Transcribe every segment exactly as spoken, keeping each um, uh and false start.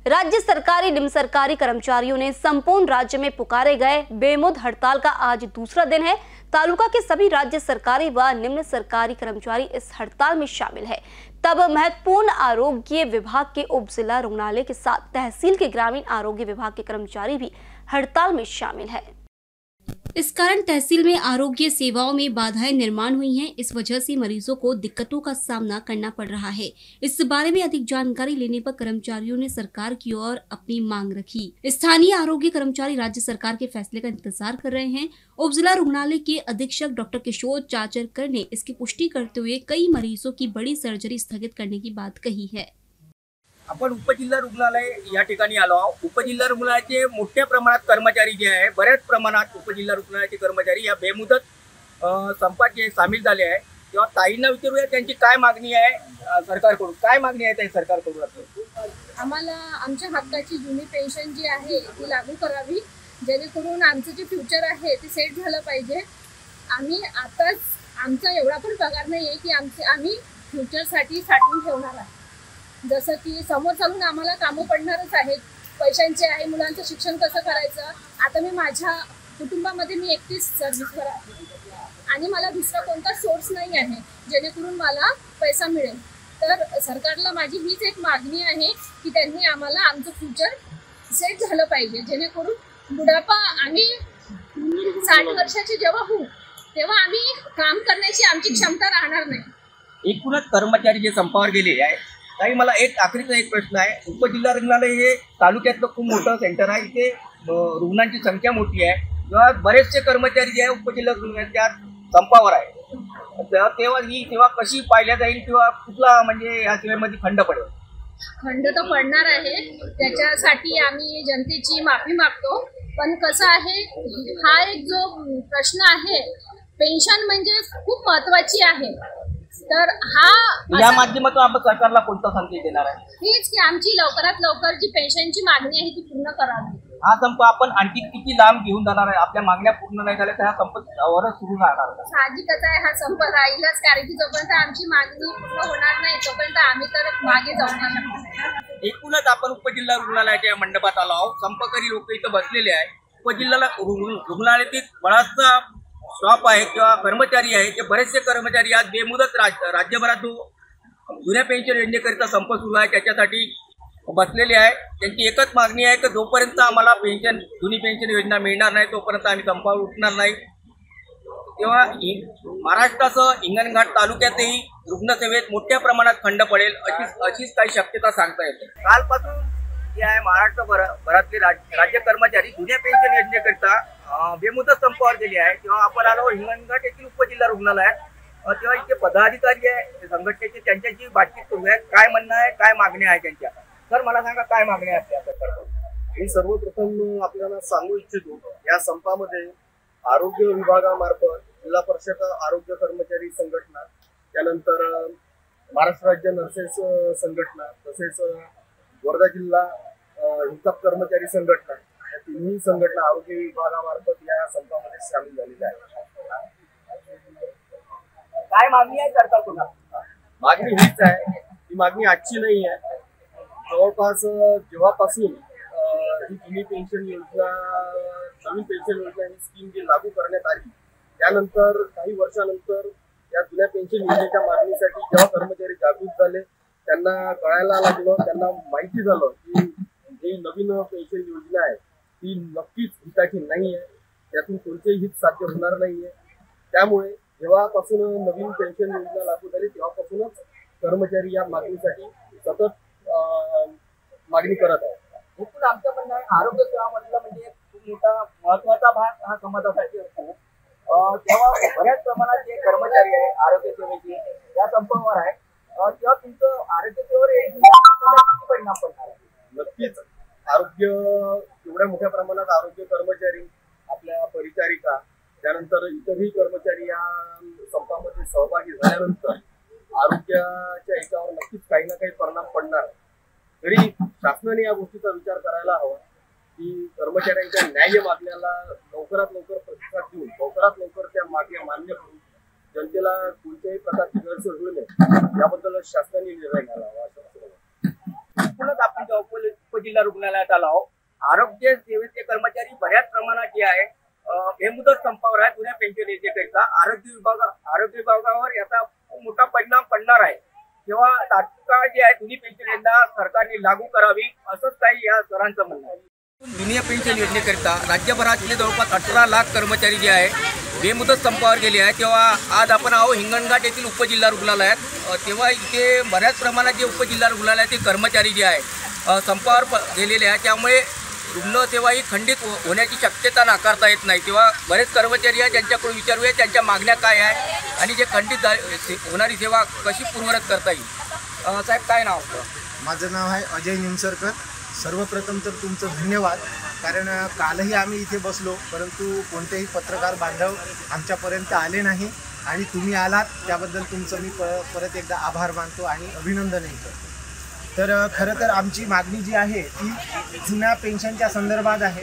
राज्य सरकारी निम्न सरकारी कर्मचारियों ने संपूर्ण राज्य में पुकारे गए बेमुद हड़ताल का आज दूसरा दिन है। तालुका के सभी राज्य सरकारी व निम्न सरकारी कर्मचारी इस हड़ताल में शामिल है। तब महत्वपूर्ण आरोग्य विभाग के उप जिला रुग्णालय के साथ तहसील के ग्रामीण आरोग्य विभाग के कर्मचारी भी हड़ताल में शामिल है। इस कारण तहसील में आरोग्य सेवाओं में बाधाएं निर्माण हुई हैं। इस वजह से मरीजों को दिक्कतों का सामना करना पड़ रहा है। इस बारे में अधिक जानकारी लेने पर कर्मचारियों ने सरकार की ओर अपनी मांग रखी। स्थानीय आरोग्य कर्मचारी राज्य सरकार के फैसले का इंतजार कर रहे हैं। उप जिला रुग्णालय के अधीक्षक डॉक्टर किशोर चाचरकर ने इसकी पुष्टि करते हुए कई मरीजों की बड़ी सर्जरी स्थगित करने की बात कही है। आपण उपजिल्हा रुग्णालय या ठिकाणी आलो आहोत। उपजिल्हा रुग्णालयाचे मोठ्या प्रमाणात कर्मचारी जे आहे, बऱ्याच प्रमाणात उपजिल्हा रुग्णालयाचे कर्मचारी या बेमुदत संपात जे सामील झाले आहे। तेव्हा ताईंना विचारूया त्यांची काय मागणी आहे सरकारकडून, काय मागणी आहे ताई सरकारकडून? आम्हाला आमच्या हक्काची जुनी पेन्शन जी आहे ती लागू करावी, जेणेकरून आमचं जे फ्युचर आहे ते सेट झालं पाहिजे। आम्ही आताच आमचा एवढा पण पगार नाही आहे की आमचे आम्ही फ्युचरसाठी साठवून ठेवणार आहे। जसं की समोर चालून आम्हाला कामं पडणारच आहेत, पैशांचे आहे, मुलांचं शिक्षण कसं करायचं। आता मी माझ्या कुटुंबामध्ये मी एकटीच सर्व्हिसवर आहे आणि मला दुसरा कोणता सोर्स नाही आहे जेणेकरून मला पैसा मिळेल। तर सरकारला माझी हीच एक मागणी आहे की त्यांनी आम्हाला आमचं फ्युचर सेट झालं पाहिजे, जेणेकरून बुढापा आम्ही साठ वर्षाचे जेव्हा होऊ तेव्हा आम्ही काम करण्याची आमची क्षमता राहणार नाही। एकूणच कर्मचारी जे संपावर गेले आहे, ताई मला एक आखरीचा एक प्रश्न आहे। उपजिल्हा रुग्णालय हे तालुक्यातलं खूप मोठं सेंटर आहे, इथे रुग्णांची संख्या मोठी आहे, तेव्हा बरेचसे कर्मचारी जे आहे उपजिल्हा रुग्णालयाच्या संपावर आहे। तेव्हा ही सेवा कशी पाहिल्या जाईल किंवा कुठला म्हणजे या सेवेमध्ये खंड पडेल? खंड तर पडणार आहे, त्याच्यासाठी आम्ही जनतेची माफी मागतो। पण कसं आहे, हा एक जो प्रश्न आहे, पेन्शन म्हणजे खूप महत्त्वाची आहे। तर हा या माध्यमातून आपण सरकारला कोणता संदेश देणार आहे? हेच की आमची लवकरात लवकर जी पेन्शनची मागणी आहे ती पूर्ण करावी। हा संप आपण आणखी किती लांब घेऊन जाणार आहे? आपल्या मागण्या पूर्ण नाही झाल्या तर हा संप वरच सुरू राहणार? साहजिकच आहे, हा संप राहीलच, कारण की जोपर्यंत आमची मागणी पूर्ण होणार नाही तोपर्यंत आम्ही तर मागे जाऊ शकणार। एकूणच आपण उपजिल्हा रुग्णालयाच्या मंडपात आलो आहोत। संपकरी लोक इथं बसलेले आहे। उपजिल्हा रुग्णालयातील बराचसा स्टॉप आहे किंवा कर्मचारी आहे, ते बरेचसे कर्मचारी आज बेमुदत राज्यभरात जो जुन्या पेन्शन योजनेकरिता संप सुरू आहे त्याच्यासाठी बसलेले आहे। त्यांची एकच मागणी आहे की जोपर्यंत आम्हाला पेन्शन जुनी पेन्शन योजना मिळणार नाही तोपर्यंत आम्ही संपावर उठणार नाही। तेव्हा महाराष्ट्रासह हिंगणघाट तालुक्यातही रुग्णसेवेत मोठ्या प्रमाणात खंड पडेल अशीच अशीच काही शक्यता सांगता येते। कालपासून जे आहे महाराष्ट्रभरातले राज्य कर्मचारी जुन्या पेन्शन योजनेकरिता बेमुदत संपावर गेले आहे। तेव्हा आपण आलो हिंगणघाट येथील उपजिल्हा रुग्णालयात, तेव्हा इथे पदाधिकारी आहे संघटनेचे, त्यांच्याशी बातचीत करूया। काय म्हणणं आहे, काय मागण्या आहे त्यांच्या? सर मला सांगा काय मागण्या आहेत? मी सर्वप्रथम आपल्याला सांगू इच्छितो, या संपामध्ये आरोग्य विभागामार्फत जिल्हा परिषद आरोग्य कर्मचारी संघटना, त्यानंतर महाराष्ट्र राज्य नर्सेस संघटना, तसेच वर्धा जिल्हा हितक कर्मचारी संघटना, या तिन्ही संघटना आरोग्य विभागामार्फत या संपामध्ये सामील झालेल्या आहेत। काय मागणी आहे सरकारकडून? मागणी हीच आहे, ही मागणी आजची नाही आहे। जवळपास जेव्हापासून ही जुनी पेन्शन योजना नवीन पेन्शन योजना ही स्कीम जी लागू करण्यात आली, त्यानंतर काही वर्षानंतर या जुन्या पेन्शन योजनेच्या मागणीसाठी जेव्हा कर्मचारी जागृत झाले, त्यांना कळायला लागलं, त्यांना माहिती झालं की जी नवीन पेन्शन योजना आहे ती नक्कीच हिताची नाही आहे, त्यातून कोणतेही हित साध्य होणार नाही आहे। त्यामुळे जेव्हापासून नवीन पेन्शन योजना लागू झाली तेव्हापासूनच कर्मचारी या मागणीसाठी सतत मागणी करत आहेत। एकूण आमचं म्हणणं आहे, आरोग्य सेवा म्हटलं म्हणजे खूप मोठा महत्वाचा भाग हा समाजासाठी असतो। तेव्हा बऱ्याच प्रमाणात जे कर्मचारी आहे आरोग्य सेवेचे या संपावर आहे, तेव्हा तुमचं आरोग्य सेवेवर परिणाम पडणार आहे? नक्कीच आरोग्य एवढ्या मोठ्या प्रमाणात आरोग्य कर्मचारी, आपल्या परिचारिका, त्यानंतर इतरही कर्मचारी या संपामध्ये सहभागी झाल्यानंतर आरोग्याच्या याच्यावर नक्कीच काही ना काही परिणाम पडणार। तरी शासनाने या गोष्टीचा विचार करायला हवा की कर्मचाऱ्यांच्या न्याय्य मागण्याला लवकरात लवकर प्रतिसाद देऊन लवकरात लवकर त्या मागण्या मान्य करून जनतेला कोणत्याही प्रकारची गैरसोय होऊ नये याबद्दल शासनाने निर्णय घ्यायला हवा असं मला वाटतं। आपण जेव्हा उपजिल्हा रुग्णालयात आलो आहोत. आरोग्य सेवेचे कर्मचारी बऱ्याच प्रमाणात जे आहे बेमुदत संपावर आहे जुन्या पेन्शन योजनेकरिता. आरोग्य विभाग आरोग्य विभागावर याचा खूप मोठा परिणाम पडणार आहे. तेव्हा तात्काळ जे आहे जुनी पेन्शन योजना सरकारने लागू करावी असंच काही या सरांचं म्हणणं आहे. जुन्या पेन्शन योजनेकरिता राज्यभरातले जवळपास अठरा लाख कर्मचारी जे आहे बेमुदत संपावर गेले आहे. तेव्हा आज आपण आहो हिंगणघाट येथील उपजिल्हा रुग्णालयात. तेव्हा इथे बऱ्याच प्रमाणात जे उपजिल्हा रुग्णालयातील कर्मचारी जे आहे संपावर गेलेले आहे. त्यामुळे रुग्णसेवा ही खंडित होण्याची शक्यता नाकारता येत नाही. तेव्हा बरेच कर्मचारी आहेत ज्यांच्याकडून विचारूया त्यांच्या मागण्या काय आहे आणि जे खंडित होणारी सेवा कशी पूर्ववत करता येईल. साहेब काय नाव आपलं? माझं नाव आहे अजय निमसरकर. सर्वप्रथम तर तुमचं धन्यवाद, कारण कालही आम्ही इथे बसलो परंतु कोणतेही पत्रकार बांधव आमच्यापर्यंत आले नाही आणि तुम्ही आलात त्याबद्दल तुमचं मी प परत एकदा आभार मानतो आणि अभिनंदनही करतो. तर खरं तर आमची मागणी जी आहे ती जुन्या पेन्शनच्या संदर्भात आहे.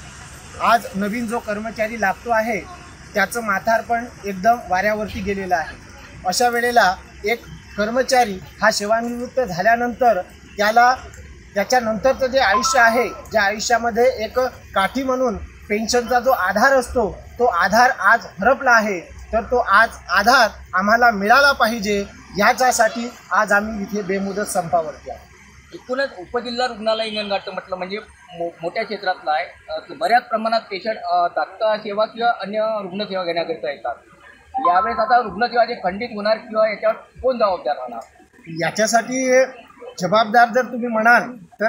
आज नवीन जो कर्मचारी लागतो आहे त्याचं म्हातारपण एकदम वाऱ्यावरती गेलेलं आहे. अशा वेळेला एक कर्मचारी हा सेवानिवृत्त झाल्यानंतर त्याला त्याच्यानंतरचं जे आयुष्य आहे, ज्या आयुष्यामध्ये एक काठी म्हणून पेन्शनचा जो आधार असतो तो आधार आज हरपला आहे. तर तो आज आधार आम्हाला मिळाला पाहिजे याच्यासाठी आज आम्ही इथे बेमुदत संपावरती आहे. एकूणच उपजिल्हा रुग्णालय हिंगणघाट म्हटलं म्हणजे मो मोठ्या क्षेत्रातलं आहे. बऱ्याच प्रमाणात पेशंट तात्काळ सेवा किंवा अन्य रुग्णसेवा घेण्याकरिता येतात. यावेळेस आता रुग्णसेवा जे खंडित होणार किंवा याच्यावर कोण जबाबदार राहणार? याच्यासाठी जबाबदार जर तुम्ही म्हणाल तर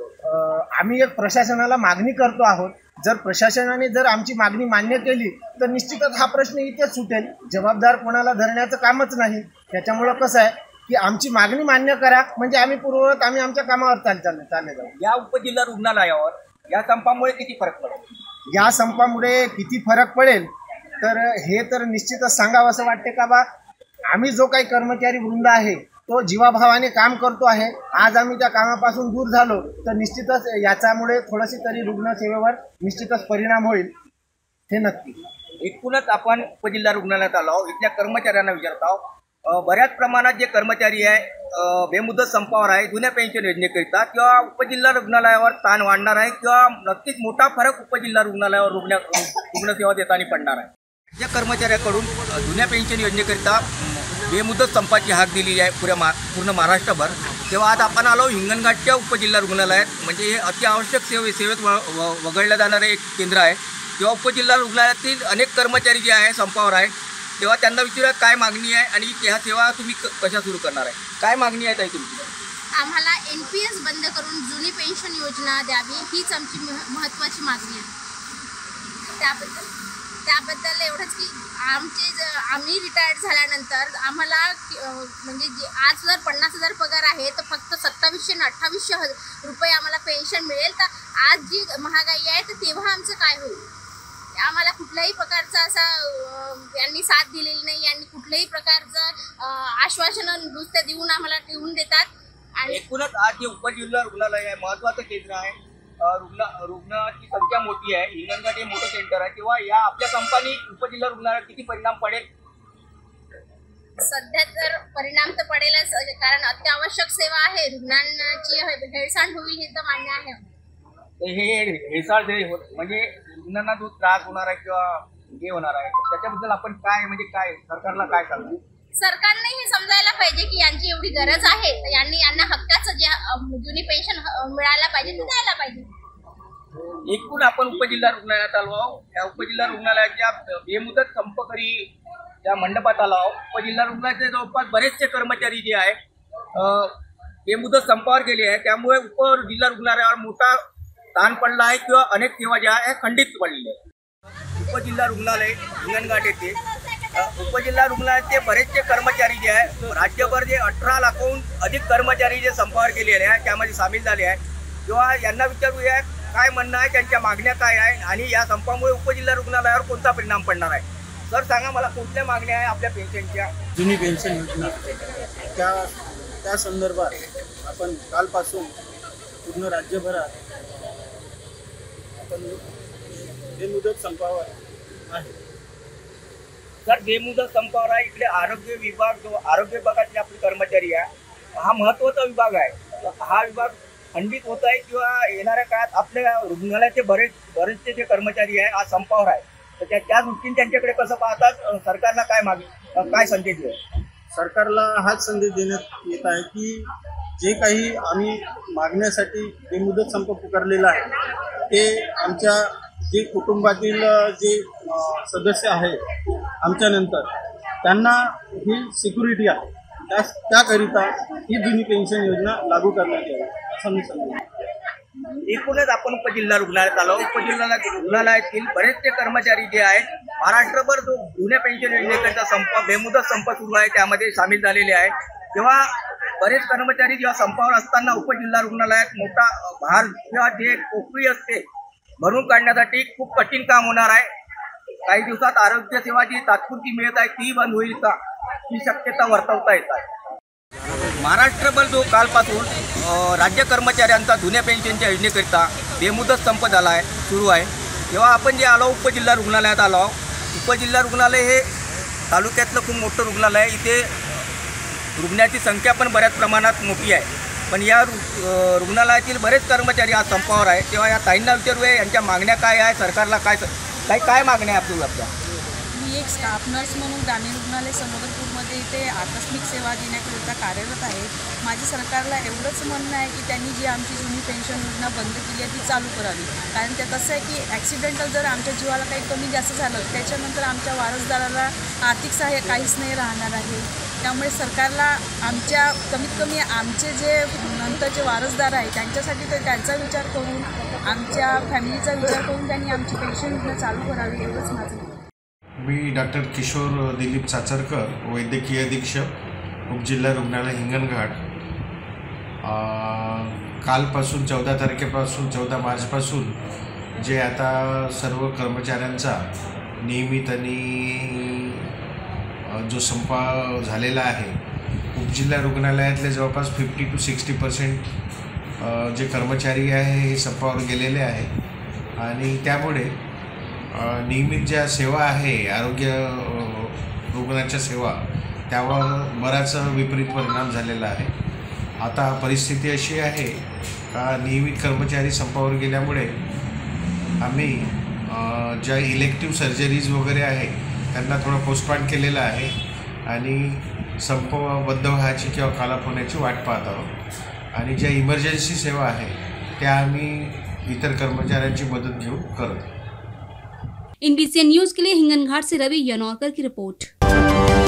आम्ही एक प्रशासनाला मागणी करतो आहोत. जर प्रशासनाने जर आमची मागणी मान्य केली तर निश्चितच हा प्रश्न इथेच सुटेल. जबाबदार कोणाला धरण्याचं कामच नाही. त्याच्यामुळं कसं आहे की आमची मागणी मान्य करा म्हणजे आम्ही पूर्ववत आम्ही आमच्या कामावर चाल चालले चालले जाऊ. या उपजिल्हा रुग्णालयावर या संपामुळे किती फरक पडेल? या संपामुळे किती फरक पडेल तर हे तर निश्चितच सांगावं असं वाटते का बा आम्ही जो काही कर्मचारी वृंद आहे तो जीवाभावाने काम करतो आहे. आज आम्ही त्या कामापासून दूर झालो तर निश्चितच याच्यामुळे थोडीशी तरी रुग्णसेवेवर निश्चितच परिणाम होईल, हे नक्की. एकूणच आपण उपजिल्हा रुग्णालयात आलो आहोत. इथल्या कर्मचाऱ्यांना विचारत आहोत. बऱ्याच प्रमाणात जे कर्मचारी आहे बेमुदत संपावर आहे जुन्या पेन्शन योजनेकरिता किंवा उपजिल्हा रुग्णालयावर ताण वाढणार आहे किंवा नक्कीच मोठा फरक उपजिल्हा रुग्णालयावर रुग्ण रुग्णसेवा देताना पडणार आहे. या कर्मचाऱ्याकडून जुन्या पेन्शन योजनेकरिता बेमुदत संपाची हाक दिली आहे पुऱ्या मा पूर्ण महाराष्ट्रभर. तेव्हा आज आपण आलो हिंगणघाटच्या उपजिल्हा रुग्णालयात. म्हणजे हे अत्यावश्यक सेवे सेवेत व वगळलं जाणारं एक केंद्र आहे. तेव्हा उपजिल्हा रुग्णालयातील अनेक कर्मचारी जे आहे संपावर आहे. तेव्हा त्यांना विचारूया काय मागणी आहे आणि ह्या सेवा तुम्ही कशा सुरू करणार आहे? काय मागणी आहे ताई तुमची? आम्हाला एन पी एस बंद करून जुनी पेन्शन योजना द्यावी हीच आमची महत्त्वाची मागणी आहे. त्याबद्दल त्याबद्दल एवढंच की आमचे ज आम्ही रिटायर्ड झाल्यानंतर आम्हाला म्हणजे जे आज जर पन्नास हजार पगार आहे तर फक्त सत्तावीसशे आणि अठ्ठावीसशे ह रुपये आम्हाला पेन्शन मिळेल. तर आज जी महागाई आहे तर तेव्हा आमचं काय होईल? आम्हाला कुठल्याही प्रकारचा असा यांनी साथ दिलेली नाही. यांनी कुठल्याही प्रकारचं आश्वासनं नुसतं देऊन आम्हाला ठेवून देतात. आणि एकूणच आज जे उपजिल्हा रुग्णालय आहे महत्त्वाचं केंद्र आहे. रुग्ण रुग्णाची संख्या मोठी आहे. हिंगणघाट हे मोठं सेंटर आहे. तेव्हा या आपल्या कंपनी उपजिल्हा रुग्णालयात किती परिणाम पडेल? सध्या तर परिणाम तर पडेलच, कारण अत्यावश्यक सेवा आहे. रुग्णांची हेळसांड होईल हे तर मान्य आहे. हे हेळसाळ म्हणजे रुग्णांना जो त्रास होणार आहे किंवा हे होणार आहे त्याच्याबद्दल आपण काय म्हणजे काय सरकारला काय सांगू? सरकारने हे समजायला पाहिजे की यांची एवढी गरज आहे तर यांनी यांना हक्काचं जे जुनी पेन्शन मिळायला पाहिजे ते द्यायला पाहिजे. एकूण आपण उपजिल्हा रुग्णालयात आलो आहोत. या उपजिल्हा रुग्णालयाच्या बेमुदत संपकरी त्या मंडपात आलो आहोत. उपजिल्हा रुग्णालयाचे जवळपास बरेचसे कर्मचारी जे आहे बेमुदत संपावर गेले आहे. त्यामुळे उपजिल्हा रुग्णालयावर मोठा ताण पडला आहे किंवा अनेक सेवा ज्या आहे खंडित पडलेल्या आहेत. उपजिल्हा रुग्णालय हिंगणघाट येथे उपजिल्हा रुग्णालयाचे बरेचसे कर्मचारी जे आहे राज्यभर जे अठरा लाखाहून अधिक कर्मचारी जे संपावर गेलेले आहे त्यामध्ये सामील झाले आहे. किंवा यांना विचारूया काय म्हणणं आहे, त्यांच्या मागण्या काय आहे आणि या संपामुळे उपजिल्हा रुग्णालयावर कोणता परिणाम पडणार आहे. सर सांगा मला कोणत्या मागण्या आहे आपल्या पेन्शनच्या? जुनी पेन्शन योजना त्या त्या संदर्भात आपण कालपासून पूर्ण राज्यभरात आपण बेमुदत संपावर आहे. सर बेमुदत संपावर आहे. इकडे आरोग्य विभाग जो आरोग्य विभागातले आपले कर्मचारी आहे हा महत्त्वाचा विभाग आहे. हा विभाग खंडित होत आहे किंवा येणाऱ्या काळात आपल्या रुग्णालयाचे बरेच बरेचसे जे कर्मचारी आहे आज संपावर आहे, तर त्या त्या दृष्टीने त्यांच्याकडे कसं पाहतात, सरकारला काय मागे काय संदेश आहे? सरकारला हाच संदेश देण्यात येत आहे की जे काही आम्ही मागण्यासाठी बेमुदत संप पुकारलेला आहे ते आमच्या जे कुटुंबातील जे सदस्य आहेत आमच्यानंतर त्यांना ही सिक्युरिटी आहे, त्या त्याकरिता ही जुनी पेन्शन योजना लागू करण्यात यावी असं मी सांगतो. एकूणच आपण उपजिल्हा रुग्णालयात आलो. उपजिल्हा रुग्णालयातील बरेचसे कर्मचारी जे आहेत महाराष्ट्रभर जो जुन्या पेन्शन योजनेकरता संप बेमुदत संप सुरू आहे त्यामध्ये सामील झालेले आहेत. तेव्हा बरेच कर्मचारी जेव्हा संपावर असताना उपजिल्हा रुग्णालयात मोठा भार किंवा जे पोकळी असते भरून काढण्यासाठी खूप कठीण काम होणार आहे. काही दिवसात आरोग्य सेवा जी तात्पुरती मिळत आहे ती बंद होईल का ही शक्यता वर्तवता येत आहे. महाराष्ट्रभर जो कालपासून राज्य कर्मचाऱ्यांचा जुन्या पेन्शनच्या योजनेकरिता बेमुदत संप झाला आहे सुरू आहे, तेव्हा आपण जे आलो उपजिल्हा रुग्णालयात आलो आहोत. उपजिल्हा रुग्णालय हे तालुक्यातलं खूप मोठं रुग्णालय आहे. इथे रुग्णाची संख्या पण बऱ्याच प्रमाणात मोठी आहे, पण या रु रुग्णालयातील बरेच कर्मचारी आज संपावर आहे. तेव्हा या ताईंना विचारूया यांच्या मागण्या काय आहे, सरकारला काय काही काय मागण्या आहे आपल्या? मी एक स्टाफ नर्स म्हणून ग्रामीण रुग्णालय संबलपूरमध्ये इथे आकस्मिक सेवा देण्याकरिता कार्यरत आहे. माझी सरकारला एवढंच म्हणणं आहे की त्यांनी जी आमची जुनी पेन्शन योजना बंद केली आहे ती चालू करावी. कारण ते कसं आहे की ॲक्सिडेंटल जर आमच्या जीवाला काही कमी जास्त झालं त्याच्यानंतर आमच्या वारसदाराला आर्थिक सहाय्य काहीच नाही राहणार आहे. त्यामुळे सरकारला आमच्या कमीत कमी आमचे जे नंतरचे वारसदार आहे त्यांच्यासाठी तर त्यांचा विचार करून आमच्या फॅमिलीचा विचार करून त्यांनी आमची पेन्शन योजना चालू करावी एवढंच माझं. मी डॉक्टर किशोर दिलीप चाचरकर, वैद्यकीय अधीक्षक उपजिल्हा रुग्णालय हिंगणघाट. कालपासून चौदा तारखेपासून चौदा मार्चपासून जे आता सर्व कर्मचाऱ्यांचा नियमित आणि जो संप झालेला आहे, उपजिल्हा रुग्णालयातले जवळपास फिफ्टी टू सिक्स्टी पर्सेंट जे कर्मचारी आहे हे संपावर गेलेले आहे आणि त्यामुळे नियमित ज्या सेवा आहे आरोग्य रुग्णाच्या सेवा त्यावर बराच विपरीत परिणाम झालेला आहे. आता परिस्थिती अशी आहे का नियमित कर्मचारी संपावर गेल्यामुळे आम्ही ज्या इलेक्टिव्ह सर्जरीज वगैरे आहे त्यांना थोडं पोस्टपोन केलेलं आहे आणि संप बंद व्हायची किंवा कालाप होण्याची वाट पाहत आहोत. आणि ज्या इमर्जन्सी सेवा आहे त्या आम्ही इतर कर्मचाऱ्यांची मदत घेऊन करतो. इंडीसीएन न्यूज के लिए हिंगनघाट से रवि यनौरकर की रिपोर्ट.